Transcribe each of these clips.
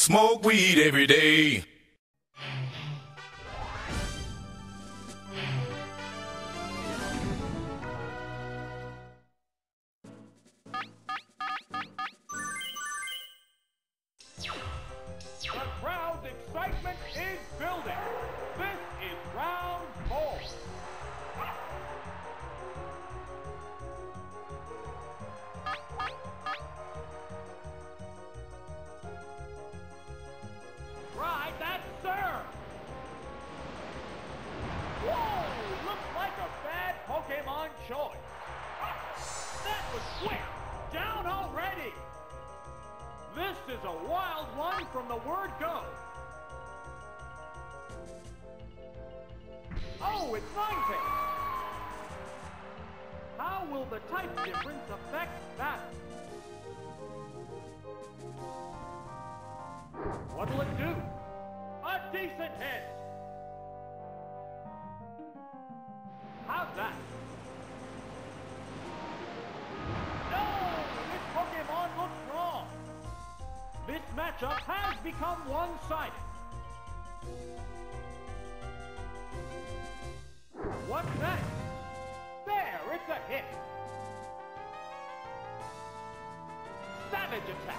Smoke weed every day. The crowd's excitement is building. This is round 4. Try that, sir! Whoa! Looks like a bad Pokémon choice. That was quick! Down already! This is a wild one from the word go. Oh, it's Ninetales. How will the type difference affect that? What'll it do? A decent hit. How's that? No! This Pokémon looks wrong. This matchup has become one-sided. What's next? There, it's a hit. Savage attack.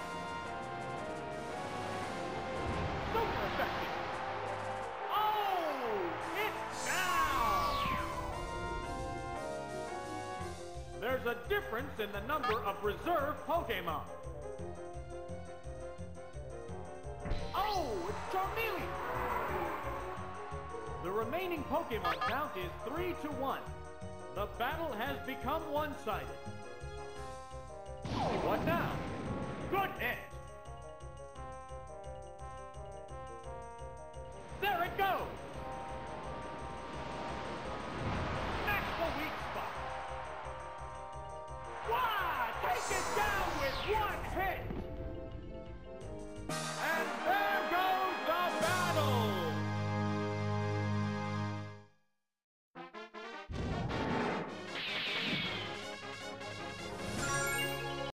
Super effective. Oh, it's down. There's a difference in the number of reserve Pokémon. Oh, it's Charmeleon! The remaining Pokémon count is 3-1. The battle has become one-sided. What now? Good hit! There it goes!